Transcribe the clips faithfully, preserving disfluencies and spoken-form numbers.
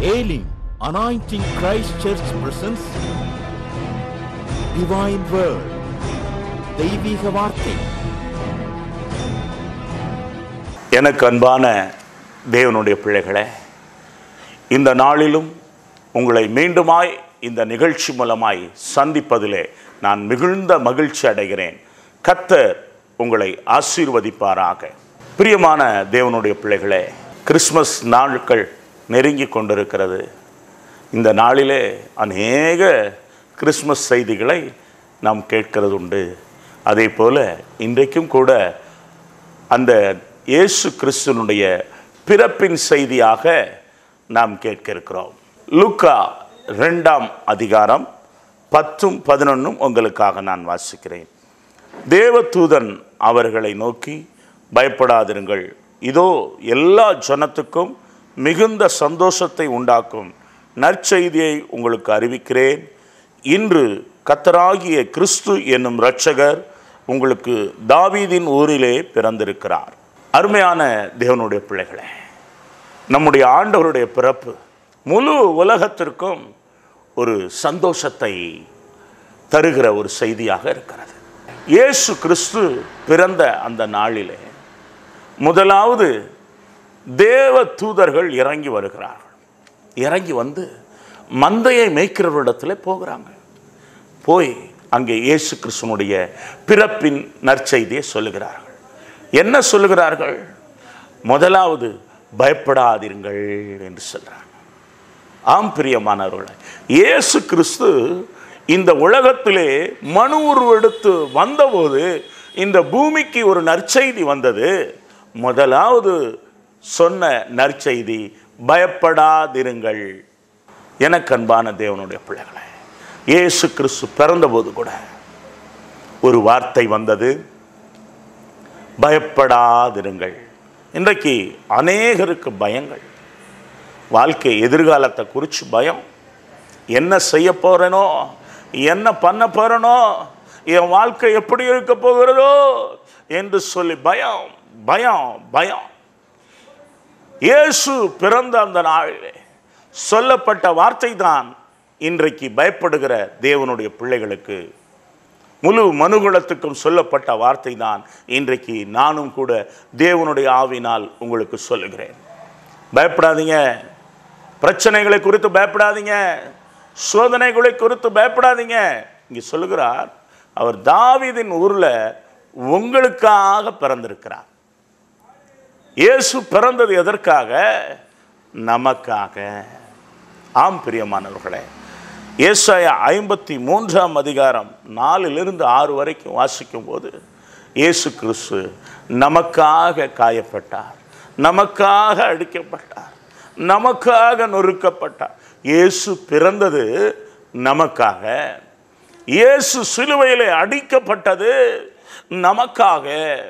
Ailing Anointing Christ Church presents Divine Word, தெய்வீக வார்த்தை. எனக்கு அன்பான தேவனுடைய பிள்ளைகளே, இந்த நாளிலும் உங்களை மீண்டுமாய் இந்த நிகழ்ச்சி மூலமாய் சந்திப்பதிலே நான் மிகுந்த மகிழ்ச்சி அடைகிறேன். கர்த்தர் உங்களை ஆசீர்வதிப்பாராக. பிரியமான தேவனுடைய பிள்ளைகளே, கிறிஸ்மஸ் நாட்கள் நெருங்கி கொண்டிருக்கிறது. இந்த நாளிலே அநேக கிறிஸ்மஸ் செய்திகளை நாம் கேட்கிறது உண்டு. அதே போல் இன்றைக்கும் கூட அந்த இயேசு கிறிஸ்துனுடைய பிறப்பின் செய்தியாக நாம் கேட்க இருக்கிறோம். லூக்கா ரெண்டாம் அதிகாரம் பத்தும் பதினொன்றும் உங்களுக்காக நான் வாசிக்கிறேன். தேவதூதன் அவர்களை நோக்கி, பயப்படாதிருங்கள், இதோ எல்லா ஜனத்துக்கும் மிகுந்த சந்தோஷத்தை உண்டாக்கும் நற்செய்தியை உங்களுக்கு அறிவிக்கிறேன். இன்று கர்த்தராகிய கிறிஸ்து என்னும் இரட்சகர் உங்களுக்கு தாவீதின் ஊரிலே பிறந்திருக்கிறார். அருமையான தேவனுடைய பிள்ளைகளே, நம்முடைய ஆண்டவருடைய பிறப்பு முழு உலகத்திற்கும் ஒரு சந்தோஷத்தை தருகிற ஒரு செய்தியாக இருக்கிறது. இயேசு கிறிஸ்து பிறந்த அந்த நாளிலே முதலாவது தேவ தூதர்கள் இறங்கி வருகிறார்கள். இறங்கி வந்து மந்தையை மேய்க்கிறவரிடத்தில் போகிறாங்க. போய் அங்கே இயேசு கிறிஸ்துனுடைய பிறப்பின் நற்செய்தியை சொல்லுகிறார்கள். என்ன சொல்லுகிறார்கள்? முதலாவது பயப்படாதீர்கள் என்று சொல்கிறாங்க. ஆம் பிரியமானவர்களே, இயேசு கிறிஸ்து இந்த உலகத்திலே மனு உருவெடுத்து வந்தபோது இந்த பூமிக்கு ஒரு நற்செய்தி வந்தது. முதலாவது சொன்ன நற்செய்தி பயப்படாதிருங்கள். எனக்கு அன்பான தேவனுடைய பிள்ளைகளே, இயேசு கிறிஸ்து பிறந்தபோது கூட ஒரு வார்த்தை வந்தது, பயப்படாதிருங்கள். இன்றைக்கு அநேகருக்கு பயங்கள், வாழ்க்கை எதிர்காலத்தை குறித்து பயம். என்ன செய்ய போறேனோ, என்ன பண்ண போறேனோ, என் வாழ்க்கை எப்படி இருக்க போகிறதோ என்று சொல்லி பயம் பயம் பயம். இயேசு பிறந்த அந்த நாளிலே சொல்லப்பட்ட வார்த்தை தான் இன்றைக்கு பயப்படுகிற தேவனுடைய பிள்ளைகளுக்கு, முழு மனுகுலத்துக்கும் சொல்லப்பட்ட வார்த்தை தான் இன்றைக்கு நானும் கூட தேவனுடைய ஆவினால் உங்களுக்கு சொல்லுகிறேன். பயப்படாதீங்க, பிரச்சனைகளை குறித்து பயப்படாதீங்க, சோதனைகளை குறித்து பயப்படாதீங்க. இங்கே சொல்லுகிறார், அவர் தாவீதின் ஊரில் உங்களுக்காக பிறந்திருக்கிறார். இயேசு பிறந்தது எதற்காக? நமக்காக. ஆம் பிரியமானவர்களே, ஏசாயா ஐம்பத்தி மூன்றாம் அதிகாரம் நாலிலிருந்து ஆறு வரைக்கும் வாசிக்கும் போது இயேசு கிறிஸ்து நமக்காக காயப்பட்டார், நமக்காக அடிக்கப்பட்டார், நமக்காக நொறுக்கப்பட்டார். இயேசு பிறந்தது நமக்காக. இயேசு சிலுவையிலே அடிக்கப்பட்டது நமக்காக.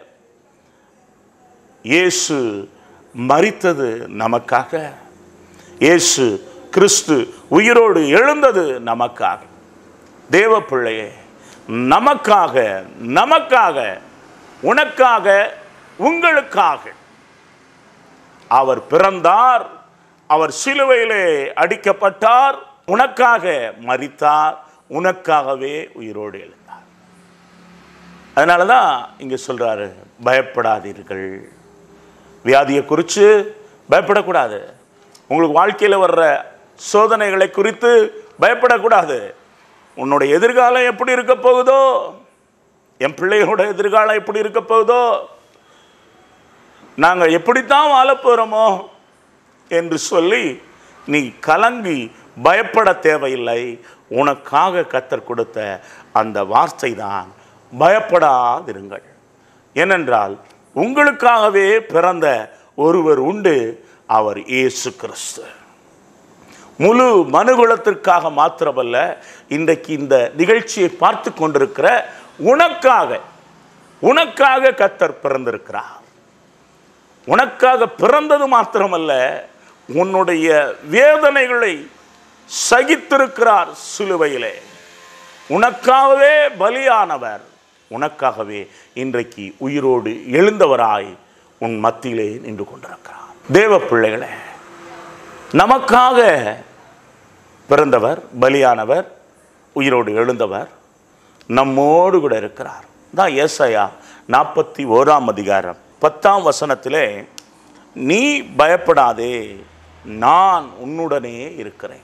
இயேசு மரித்தது நமக்காக. இயேசு கிறிஸ்து உயிரோடு எழுந்தது நமக்காக. தேவ பிள்ளையே, நமக்காக, நமக்காக, உனக்காக, உங்களுக்காக அவர் பிறந்தார். அவர் சிலுவையிலே அடிக்கப்பட்டார், உனக்காக மரித்தார், உனக்காகவே உயிரோடு எழுந்தார். அதனால தான் இங்கே சொல்றாரு, பயப்படாதீர்கள். வியாதியை குறித்து பயப்படக்கூடாது, உங்களுக்கு வாழ்க்கையில் வர்ற சோதனைகளை குறித்து பயப்படக்கூடாது. உன்னுடைய எதிர்காலம் எப்படி இருக்க போகுதோ, என் பிள்ளைகளோட எதிர்காலம் எப்படி இருக்க போகுதோ, நாங்கள் எப்படித்தான் வாழப்போகிறோமோ என்று சொல்லி நீ கலங்கி பயப்பட தேவையில்லை. உனக்காக கர்த்தர் கொடுத்த அந்த வார்த்தை தான் பயப்படாதிருங்கள். ஏனென்றால் உங்களுக்காகவே பிறந்த ஒருவர் உண்டு, அவர் இயேசு கிறிஸ்து. முழு மனுகுலத்திற்காக மாத்திரமல்ல, இன்றைக்கு இந்த நிகழ்ச்சியை பார்த்து கொண்டிருக்கிற உனக்காக, உனக்காக கர்த்தர் பிறந்திருக்கிறார். உனக்காக பிறந்தது மாத்திரமல்ல, உன்னுடைய வேதனைகளை சகித்திருக்கிறார் சிலுவையிலே. உனக்காகவே பலியானவர், உனக்காகவே இன்றைக்கு உயிரோடு எழுந்தவராய் உன் மத்தியிலே நின்று கொண்டிருக்கிறார். தேவ பிள்ளைகளே, நமக்காக பிறந்தவர், பலியானவர், உயிரோடு எழுந்தவர் நம்மோடு கூட இருக்கிறார். தான் ஏசாயா நாற்பத்தி ஓராம் அதிகாரம் பத்தாம் வசனத்திலே, நீ பயப்படாதே, நான் உன்னுடனே இருக்கிறேன்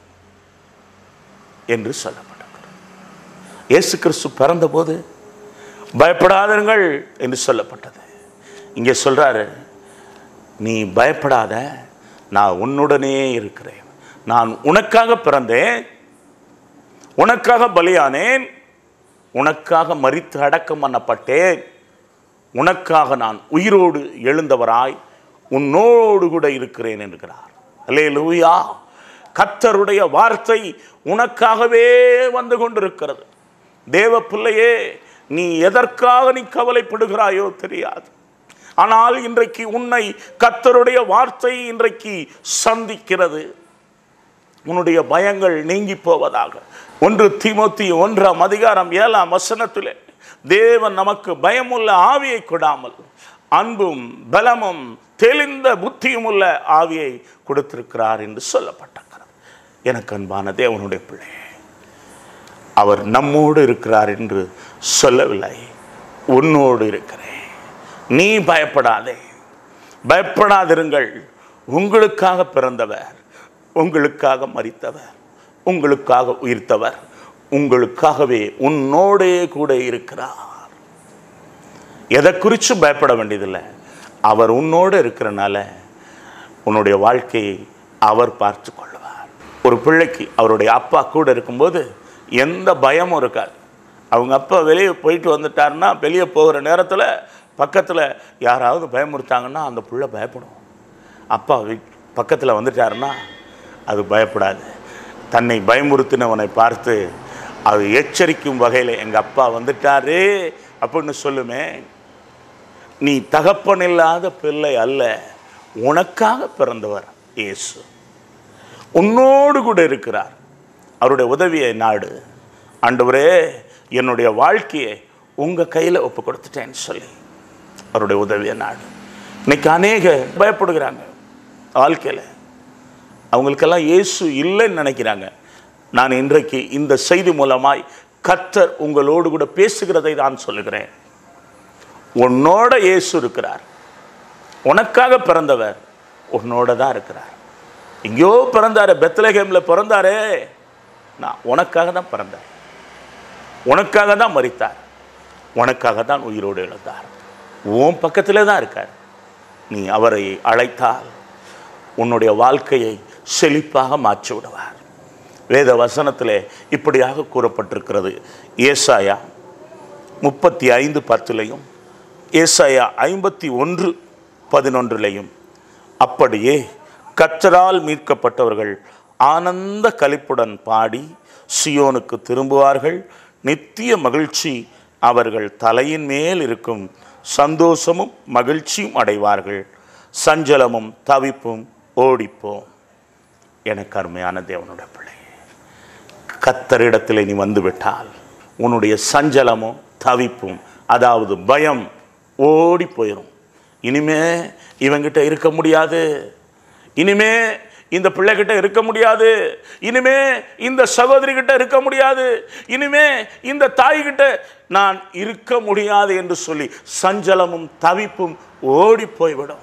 என்று சொல்லப்பட்டிருக்கிறது. இயேசு கிறிஸ்து பிறந்தபோது பயப்படாதீர்கள் என்று சொல்லப்பட்டது. இங்கே சொல்றாரு, நீ பயப்படாத, நான் உன்னுடனே இருக்கிறேன். நான் உனக்காக பிறந்தேன், உனக்காக பலியானேன், உனக்காக மரித்து அடக்கம் பண்ணப்பட்டேன், உனக்காக நான் உயிரோடு எழுந்தவராய் உன்னோடு கூட இருக்கிறேன் என்கிறார். அல்லேலூயா. கர்த்தருடைய வார்த்தை உனக்காகவே வந்து கொண்டிருக்கிறது. தேவ பிள்ளையே, நீ எதற்காக நீ கவலைப்படுகிறாயோ தெரியாது. ஆனால் இன்றைக்கு உன்னை கர்த்தருடைய வார்த்தை இன்றைக்கு சந்திக்கிறது. உன்னுடைய பயங்கள் நீங்கி போவதாக. ஒன்று தீமோத்தி ஒன்றாம் அதிகாரம் ஏழாம் வசனத்திலே, தேவன் நமக்கு பயமுள்ள ஆவியை கொடாமல் அன்பும் பலமும் தெளிந்த புத்தியும் உள்ள ஆவியை கொடுத்திருக்கிறார் என்று சொல்லப்பட்டிருக்கிறது. எனக்கு அன்பான தேவனுடைய பிள்ளை, அவர் நம்மோடு இருக்கிறார் என்று சொல்லவில்லை, உன்னோடு இருக்கிறேன். நீ பயப்படாதே, பயப்படாதிருங்கள். உங்களுக்காக பிறந்தவர், உங்களுக்காக மரித்தவர், உங்களுக்காக உயிர்த்தவர், உங்களுக்காகவே உன்னோடே கூட இருக்கிறார். எதை குறித்து பயப்பட வேண்டியதில்லை. அவர் உன்னோடு இருக்கிறனால உன்னுடைய வாழ்க்கையை அவர் பார்த்து கொள்வார். ஒரு பிள்ளைக்கு அவருடைய அப்பா கூட இருக்கும்போது எந்த பயமும் இருக்காது. அவங்க அப்பா வெளியே போயிட்டு வந்துட்டாருன்னா, வெளியே போகிற நேரத்தில் பக்கத்தில் யாராவது பயமுறுத்தாங்கன்னா அந்த பிள்ளை பயப்படும். அப்பா பக்கத்தில் வந்துட்டாருன்னா அது பயப்படாது. தன்னை பயமுறுத்தினவனை பார்த்து அது எச்சரிக்கும் வகையில் எங்கள் அப்பா வந்துட்டாரு அப்படின்னு சொல்லுமே. நீ தகப்பன் இல்லாத பிள்ளை அல்ல, உனக்காக பிறந்தவர் இயேசு. உன்னோடு கூட இருக்கிறார். அவருடைய உதவியை நாடு. ஆண்டவரே, என்னுடைய வாழ்க்கையை உங்கள் கையில் ஒப்பு கொடுத்துட்டேன்னு சொல்லி அவருடைய உதவியை நாடு. இன்னைக்கு அநேக பயப்படுகிறாங்க வாழ்க்கையில். அவங்களுக்கெல்லாம் இயேசு இல்லைன்னு நினைக்கிறாங்க. நான் இன்றைக்கு இந்த செய்தி மூலமாய் கர்த்தர் உங்களோடு கூட பேசுகிறதை தான் சொல்லுகிறேன். உன்னோட இயேசு இருக்கிறார். உனக்காக பிறந்தவர் உன்னோட தான் இருக்கிறார். எங்கேயோ பிறந்தாரு, பெத்லகேமில் பிறந்தாரே, நான் உனக்காக தான் பிறந்தார், உனக்காக தான் மரித்தார், உனக்காக தான் உயிரோடு எழுந்தார். உன் பக்கத்திலே தான் இருக்கார். நீ அவரை அழைத்தால் உன்னுடைய வாழ்க்கையை செழிப்பாக மாற்றி விடுவார். வேத வசனத்திலே இப்படியாக கூறப்பட்டிருக்கிறது. ஏசாயா முப்பத்தி ஐந்து பத்துலையும் ஏசாயா ஐம்பத்தி ஒன்று பதினொன்றுலையும், அப்படியே கர்த்தரால் மீட்கப்பட்டவர்கள் ஆனந்த களிப்புடன் பாடி சியோனுக்கு திரும்புவார்கள். நித்திய மகிழ்ச்சி அவர்கள் தலையின் மேல் இருக்கும், சந்தோஷமும் மகிழ்ச்சியும் அடைவார்கள், சஞ்சலமும் தவிப்பும் ஓடிப்போம். எனக்கு அருமையான தேவனுடைய பிள்ளை, கர்த்தரிடத்தில் நீ வந்துவிட்டால் உன்னுடைய சஞ்சலமும் தவிப்பும், அதாவது பயம், ஓடி போயிடும். இனிமே இவங்கிட்ட இருக்க முடியாது, இனிமே இந்த பிள்ளைகிட்ட இருக்க முடியாது, இனிமே இந்த சகோதரி கிட்ட இருக்க முடியாது, இனிமே இந்த தாய்கிட்ட நான் இருக்க முடியாது என்று சொல்லி சஞ்சலமும் தவிப்பும் ஓடி போய்விடும்.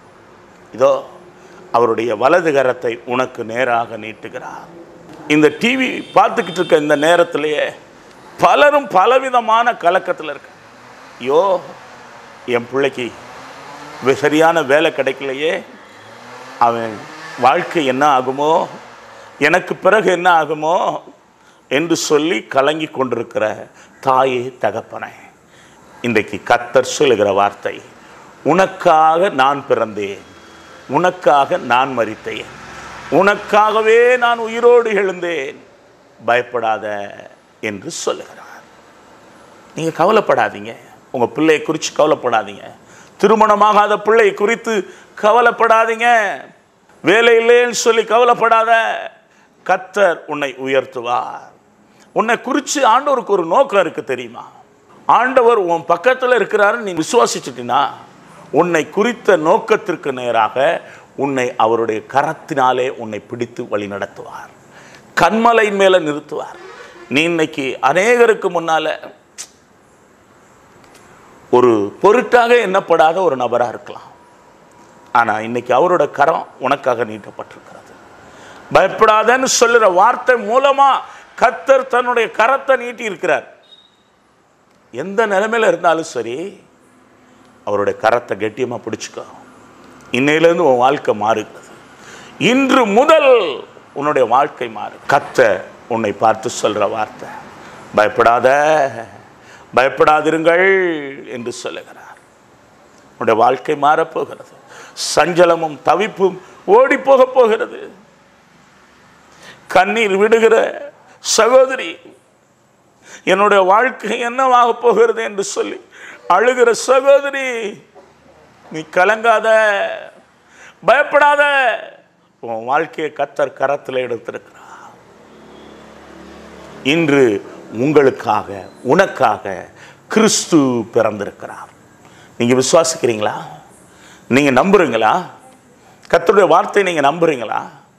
இதோ அவருடைய வலது கரத்தை உனக்கு நேராக நீட்டுகிறார். இந்த டிவி பார்த்துக்கிட்டு இருக்க இந்த நேரத்திலேயே பலரும் பலவிதமான கலக்கத்தில் இருக்க. ஐயோ, என் பிள்ளைக்கு சரியான வேலை கிடைக்கலையே, அவன் வாழ்க்கை என்ன ஆகுமோ, எனக்கு பிறகு என்ன ஆகுமோ என்று சொல்லி கலங்கி கொண்டிருக்கிற தாயே தகப்பனே, இன்றைக்கு கர்த்தர் சொல்லுகிற வார்த்தை, உனக்காக நான் பிறந்தேன், உனக்காக நான் மரித்தேன், உனக்காகவே நான் உயிரோடு எழுந்தேன், பயப்படாத என்று சொல்லுகிறார். நீங்கள் கவலைப்படாதீங்க, உங்கள் பிள்ளையை குறித்து கவலைப்படாதீங்க, திருமணமாகாத பிள்ளை குறித்து கவலைப்படாதீங்க, வேலை இல்லைன்னு சொல்லி கவலைப்படாத. கர்த்தர் உன்னை உயர்த்துவார். உன்னை குறித்து ஆண்டவருக்கு ஒரு நோக்கம் இருக்குது தெரியுமா? ஆண்டவர் உன் பக்கத்தில் இருக்கிறாருன்னு நீ விசுவாசிச்சிட்டினா உன்னை குறித்த நோக்கத்திற்கு நேராக உன்னை அவருடைய கரத்தினாலே உன்னை பிடித்து வழி நடத்துவார். கண்மலையின் மேலே நிறுத்துவார். நீ இன்னைக்கு அநேகருக்கு முன்னால ஒரு பொருட்டாக எண்ணப்படாத ஒரு நபராக இருக்கலாம். ஆனால் இன்னைக்கு அவரோட கரம் உனக்காக நீட்டப்பட்டிருக்கிறது. பயப்படாதன்னு சொல்லுற வார்த்தை மூலமா கர்த்தர் தன்னுடைய கரத்தை நீட்டி இருக்கிறார். எந்த நிலைமையில இருந்தாலும் சரி, அவருடைய கரத்தை கெட்டியமா பிடிச்சுக்கோ. இன்னையிலிருந்து உன் வாழ்க்கை மாறுகிறது. இன்று முதல் உன்னுடைய வாழ்க்கை மாறு. கர்த்தர் உன்னை பார்த்து சொல்ற வார்த்தை, பயப்படாத, பயப்படாதிருங்கள் என்று சொல்லுகிறார். உன்னுடைய வாழ்க்கை மாறப்போகிறது. சஞ்சலமும் தவிப்பும் ஓடி போக போகிறது. கண்ணீர் விடுகிற சகோதரி, என்னுடைய வாழ்க்கை என்னவாக போகிறது என்று சொல்லி அழுகிற சகோதரி, நீ கலங்காத, பயப்படாத. உன் வாழ்க்கையை கர்த்தர் கரத்தில் எடுத்திருக்கிறார். இன்று உங்களுக்காக, உனக்காக கிறிஸ்து பிறந்திருக்கிறார். நீங்க விசுவாசிக்கிறீங்களா? நீங்க நம்புறீங்களா? கர்த்தருடைய வார்த்தை நீங்க நம்புறீங்களா?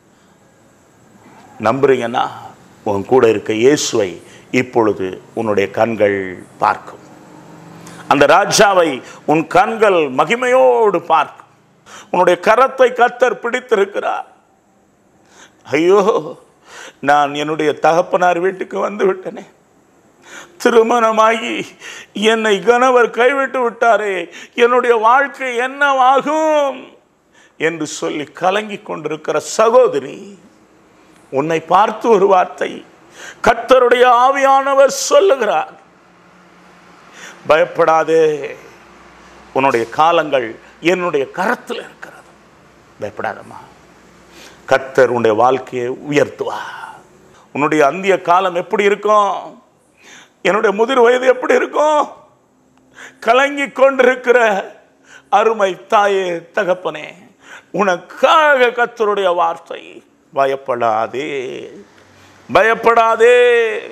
நம்புறீங்கன்னா உன் கூட இருக்க இயேசுவை இப்பொழுது உன்னுடைய கண்கள் பார்க்கும். அந்த ராஜாவை உன் கண்கள் மகிமையோடு பார்க்கும். உன்னுடைய கரத்தை கர்த்தர் பிடித்திருக்கிறார். ஐயோ, நான் என்னுடைய தகப்பனார் வீட்டுக்கு வந்து விட்டனே, திருமணமாகி என்னை கணவர் கைவிட்டு விட்டாரே, என்னுடைய வாழ்க்கை என்னவாகும் என்று சொல்லி கலங்கி கொண்டிருக்கிற சகோதரி, உன்னை பார்த்து ஒரு வார்த்தை கர்த்தருடைய ஆவியானவர் சொல்லுகிறார். பயப்படாதே, உன்னுடைய காலங்கள் என்னுடைய கரத்தில் இருக்கிறது. பயப்படாதம்மா, கர்த்தர் உன்னுடைய வாழ்க்கையை உயர்த்துவார். உன்னுடைய அந்திய காலம் எப்படி இருக்கும்? என்னுடைய முதிர் வயது எப்படி இருக்கும்? கலங்கி கொண்டிருக்கிற அருமை தாயே, தகப்பனே, உனக்காக கர்த்தருடைய வார்த்தை, பயப்படாதே, பயப்படாதே.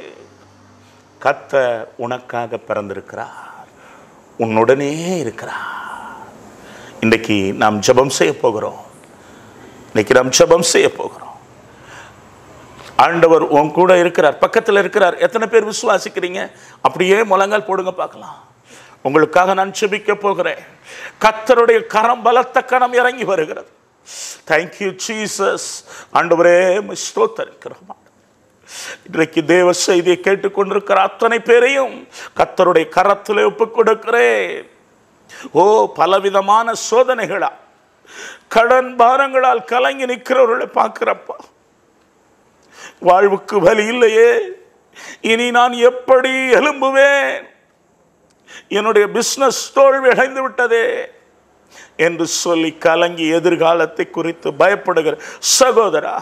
கர்த்தர் உனக்காக பிறந்திருக்கிறார், உன்னுடனே இருக்கிறார். இன்றைக்கு நாம் ஜெபம் செய்ய போகிறோம். இன்னைக்கு நாம் ஜெபம் செய்ய போகிறோம். ஆண்டவர் உன் கூட இருக்கிறார், பக்கத்தில் இருக்கிறார். எத்தனை பேர் விசுவாசிக்கிறீங்க? அப்படியே முழங்கால் போடுங்க பார்க்கலாம். உங்களுக்காக நான் ஜெபிக்க போகிறேன். கர்த்தருடைய கரம், பலத்த கரம் இறங்கி வருகிறது. Thank you Jesus. ஆண்டவரே, ஸ்தோத்திரிக்கிறோம். இன்றைக்கு தேவ செய்தியை கேட்டுக்கொண்டிருக்கிற அத்தனை பேரையும் கர்த்தருடைய கரத்திலே ஒப்புக் கொடுக்கிறேன். ஓ, பலவிதமான சோதனைகளா, கடன் பாரங்களால் கலங்கி நிற்கிறவர்களை பார்க்கிறப்பா, வாழ்வுக்கு வழி இல்லையே, இனி நான் எப்படி எழும்புவேன், என்னுடைய பிசினஸ் தோல்வி அடைந்து விட்டதே என்று சொல்லி கலங்கி எதிர்காலத்தை குறித்து பயப்படுகிற சகோதரா,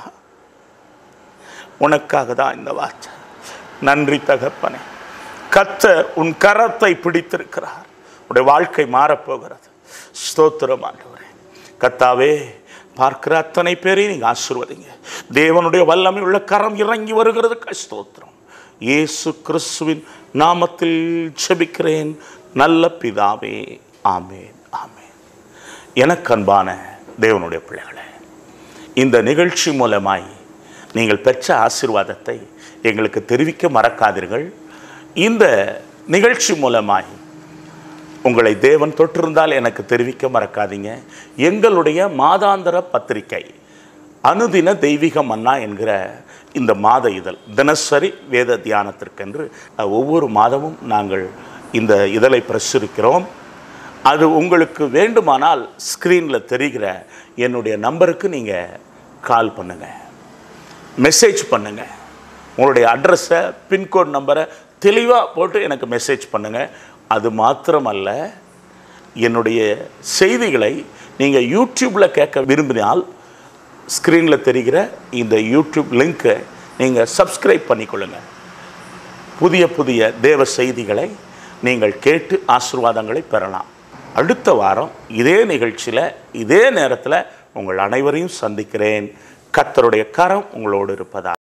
உனக்காக தான் இந்த வார்த்தை. நன்றி தகப்பனே, கர்த்தர் உன் கரத்தை பிடித்திருக்கிறார். உடைய வாழ்க்கை மாறப்போகிறது. ஸ்தோத்திரம் ஆண்டவரே. கர்த்தாவே, பார்க்கிற அத்தனை பேரையும் நீங்க ஆசீர்வதிங்க. தேவனுடைய வல்லமை உள்ள கரம் இறங்கி வருகிறதுக்கு ஸ்தோத்திரம். இயேசு கிறிஸ்துவின் நாமத்தில் ஜெபிக்கிறேன் நல்ல பிதாவே, ஆமென், ஆமென். எனக்கு அன்பான தேவனுடைய பிள்ளைகளே, இந்த நிகழ்ச்சி மூலமாய் நீங்கள் பெற்ற ஆசீர்வாதத்தை எங்களுக்கு தெரிவிக்க மறக்காதீர்கள். இந்த நிகழ்ச்சி மூலமாய் உங்களை தேவன் தொற்றிருந்தால் எனக்கு தெரிவிக்க மறக்காதீங்க. எங்களுடைய மாதாந்திர பத்திரிகை அனுதின தெய்வீக மன்னா என்கிற இந்த மாத இதழ், தினசரி வேத தியானத்திற்கென்று ஒவ்வொரு மாதமும் நாங்கள் இந்த இதழை பிரசுரிக்கிறோம். அது உங்களுக்கு வேண்டுமானால் ஸ்க்ரீனில் தெரிகிற என்னுடைய நம்பருக்கு நீங்கள் கால் பண்ணுங்கள், மெசேஜ் பண்ணுங்கள். உங்களுடைய அட்ரஸை, பின்கோட் நம்பரை தெளிவாக போட்டு எனக்கு மெசேஜ் பண்ணுங்கள். அது மாத்திரமல்ல, என்னுடைய செய்திகளை நீங்கள் யூடியூப்பில் கேட்க விரும்பினால் ஸ்க்ரீனில் தெரிகிற இந்த யூடியூப் லிங்க்கை நீங்கள் சப்ஸ்கிரைப் பண்ணிக்கொள்ளுங்கள். புதிய புதிய தேவ செய்திகளை நீங்கள் கேட்டு ஆசீர்வாதங்களை பெறலாம். அடுத்த வாரம் இதே நிகழ்ச்சியில் இதே நேரத்தில் உங்கள் அனைவரையும் சந்திக்கிறேன். கர்த்தருடைய கரம் உங்களோடு இருப்பதா.